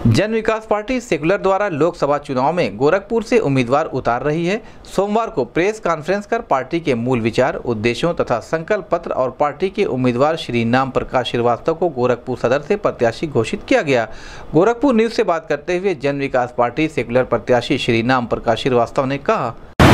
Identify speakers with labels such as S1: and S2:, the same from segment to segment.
S1: जन विकास party secular द्वारा लोकसभा चुनाव में गोरखपुर से उम्मीदवार उतार रही है। सोमवार को प्रेस कॉन्फ्रेंस कर पार्टी के मूल विचार, उद्देश्यों तथा संकल्प पत्र और पार्टी के उम्मीदवार श्री नाम प्रकाश श्रीवास्तव को गोरखपुर सदर से प्रत्याशी घोषित किया गया। गोरखपुर न्यूज से बात करते हुए जन विकास पार्टी सेकुलर प्रत्याशी श्री नाम प्रकाश श्रीवास्तव ने कहा,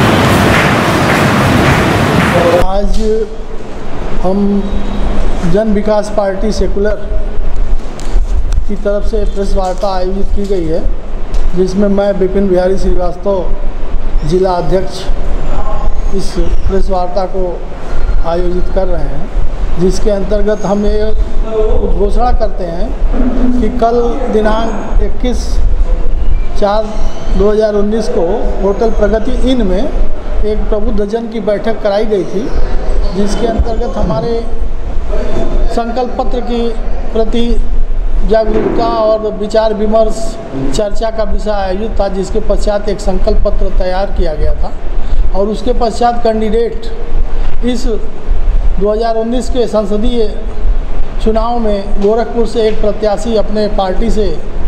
S2: आज हम जन विकास पार्टी सेकुलर की तरफ से प्रेस वार्ता आयोजित की गई है, जिसमें मैं विपिन बिहारी श्रीवास्तव जिला अध्यक्ष इस प्रेस वार्ता को आयोजित कर रहे हैं, जिसके अंतर्गत हम ये घोषणा करते हैं कि कल दिनांक 21/4/2019 को होटल प्रगति इन में एक प्रबुद्धजन की बैठक कराई गई थी, जिसके अंतर्गत हमारे संकल्प पत्र की प्रति जागरूकता और विचार विमर्श चर्चा का विषय आयोजित था, जिसके पश्चात एक संकल्प पत्र तैयार किया गया था और उसके पश्चात कैंडिडेट इस 2019 के संसदीय चुनाव में गोरखपुर से एक प्रत्याशी अपने पार्टी से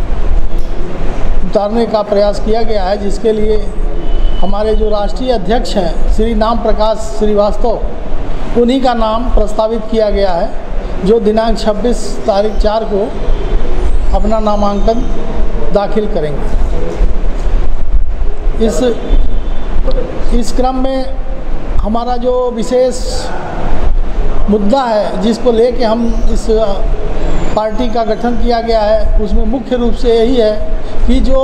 S2: उतारने का प्रयास किया गया है, जिसके लिए हमारे जो राष्ट्रीय अध्यक्ष हैं श्री नाम प्रकाश श्रीवास्तव, उन्हीं का नाम प्रस्तावित किया गया है, जो दिनांक 26/4 को अपना नामांकन दाखिल करेंगे। इस क्रम में हमारा जो विशेष मुद्दा है, जिसको लेके हम इस पार्टी का गठन किया गया है, उसमें मुख्य रूप से यही है कि जो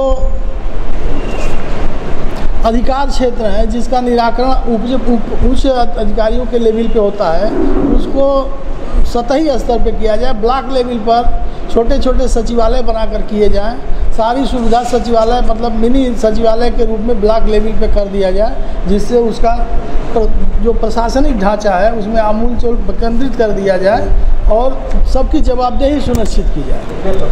S2: अधिकार क्षेत्र है जिसका निराकरण उच्च अधिकारियों के लेवल पे होता है, उसको सतही स्तर पे किया जाए। ब्लॉक लेवल पर छोटे छोटे सचिवालय बनाकर किए जाएं। सारी सुविधा सचिवालय मतलब मिनी सचिवालय के रूप में ब्लॉक लेवल पे कर दिया जाए, जिससे उसका जो प्रशासनिक ढांचा है उसमें आमूल चूल केंद्रित कर दिया जाए और सबकी जवाबदेही सुनिश्चित की जाए।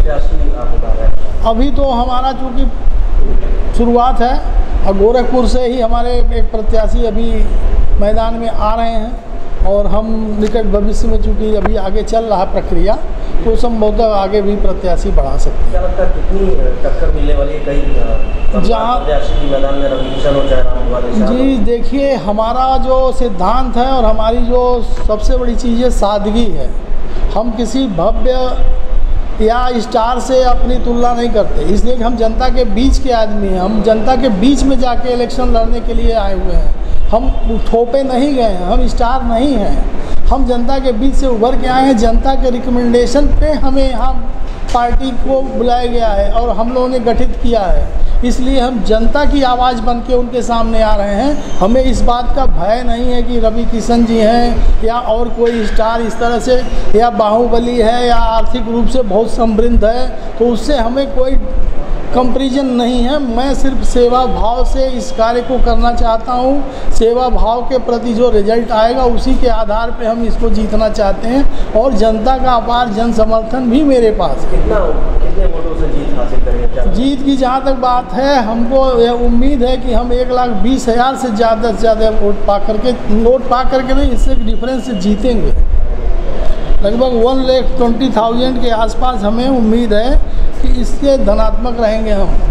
S2: अभी तो हमारा चूँकि शुरुआत है और गोरखपुर से ही हमारे एक प्रत्याशी अभी मैदान में आ रहे हैं और हम निकट भविष्य में चूँकि अभी आगे चल रहा प्रक्रिया, तो संभवतः आगे भी प्रत्याशी बढ़ा सकते हैं।
S3: क्या लगता है कितनी टक्कर मिलने वाली है कहीं जहाँ मैदान में रविकिशन हो चाहे?
S2: जी देखिए, हमारा जो सिद्धांत है और हमारी जो सबसे बड़ी चीज़ है सादगी है। हम किसी भव्य या स्टार से अपनी तुलना नहीं करते, इसलिए कि हम जनता के बीच के आदमी हैं। हम जनता के बीच में जाके इलेक्शन लड़ने के लिए आए हुए हैं। हम थोपे नहीं गए हैं, हम स्टार नहीं हैं। हम जनता के बीच से उभर के आए हैं। जनता के रिकमेंडेशन पे हमें यहाँ पार्टी को बुलाया गया है और हम लोगों ने गठित किया है, इसलिए हम जनता की आवाज़ बन के उनके सामने आ रहे हैं। हमें इस बात का भय नहीं है कि रविकिशन जी हैं या और कोई स्टार इस तरह से या बाहुबली है या आर्थिक रूप से बहुत समृद्ध है, तो उससे हमें कोई कंपैरिजन नहीं है। मैं सिर्फ सेवा भाव से इस कार्य को करना चाहता हूँ। सेवा भाव के प्रति जो रिजल्ट आएगा उसी के आधार पे हम इसको जीतना चाहते हैं और जनता का अपार जन समर्थन भी मेरे पास है।
S3: कितने वोटों से जीत हासिल करेंगे?
S2: जीत की जहाँ तक बात है, हमको यह उम्मीद है कि हम 1,20,000 से ज़्यादा वोट पा करके नहीं, इससे डिफरेंस से जीतेंगे। लगभग 1,20,000 के आसपास हमें उम्मीद है कि इससे धनात्मक रहेंगे हम।